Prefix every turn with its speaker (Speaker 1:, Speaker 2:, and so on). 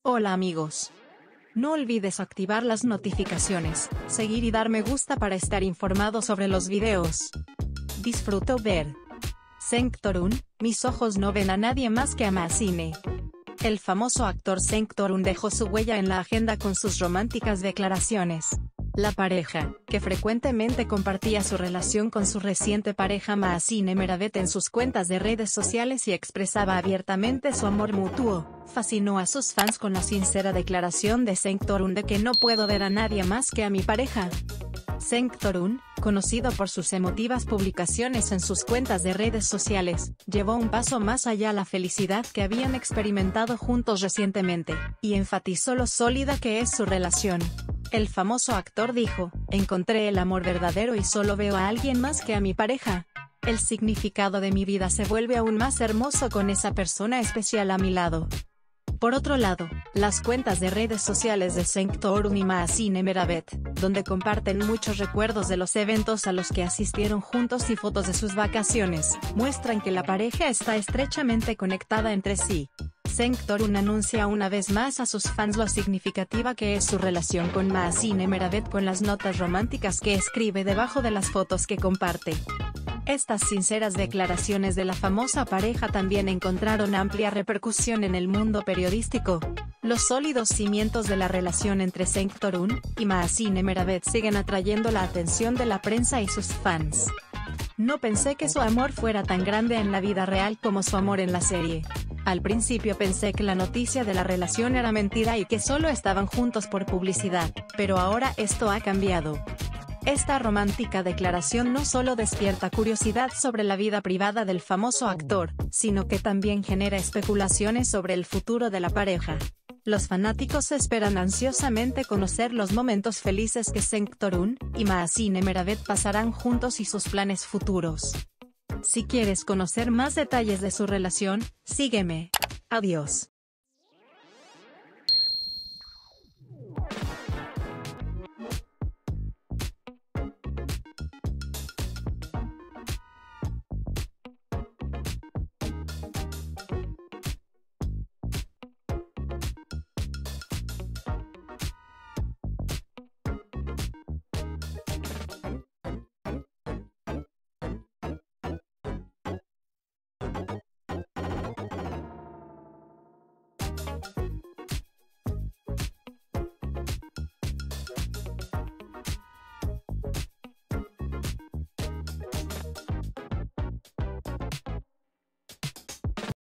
Speaker 1: Hola amigos. No olvides activar las notificaciones, seguir y dar me gusta para estar informado sobre los videos. Disfruto ver. Sengtorun, mis ojos no ven a nadie más que a Massine. El famoso actor Sengtorun dejó su huella en la agenda con sus románticas declaraciones. La pareja, que frecuentemente compartía su relación con su reciente pareja Massine Meravet en sus cuentas de redes sociales y expresaba abiertamente su amor mutuo, fascinó a sus fans con la sincera declaración de Sengtorun de que no puedo ver a nadie más que a mi pareja. Sengtorun, conocido por sus emotivas publicaciones en sus cuentas de redes sociales, llevó un paso más allá la felicidad que habían experimentado juntos recientemente, y enfatizó lo sólida que es su relación. El famoso actor dijo: "Encontré el amor verdadero y solo veo a alguien más que a mi pareja. El significado de mi vida se vuelve aún más hermoso con esa persona especial a mi lado". Por otro lado, las cuentas de redes sociales de Sengtorun y Massine Meravet, donde comparten muchos recuerdos de los eventos a los que asistieron juntos y fotos de sus vacaciones, muestran que la pareja está estrechamente conectada entre sí. Sengtorun anuncia una vez más a sus fans lo significativa que es su relación con Massine Meravet con las notas románticas que escribe debajo de las fotos que comparte. Estas sinceras declaraciones de la famosa pareja también encontraron amplia repercusión en el mundo periodístico. Los sólidos cimientos de la relación entre Sengtorun y Massine Meravet siguen atrayendo la atención de la prensa y sus fans. No pensé que su amor fuera tan grande en la vida real como su amor en la serie. Al principio pensé que la noticia de la relación era mentira y que solo estaban juntos por publicidad, pero ahora esto ha cambiado. Esta romántica declaración no solo despierta curiosidad sobre la vida privada del famoso actor, sino que también genera especulaciones sobre el futuro de la pareja. Los fanáticos esperan ansiosamente conocer los momentos felices que Sengtorun y Massine Meravet pasarán juntos y sus planes futuros. Si quieres conocer más detalles de su relación, sígueme. Adiós.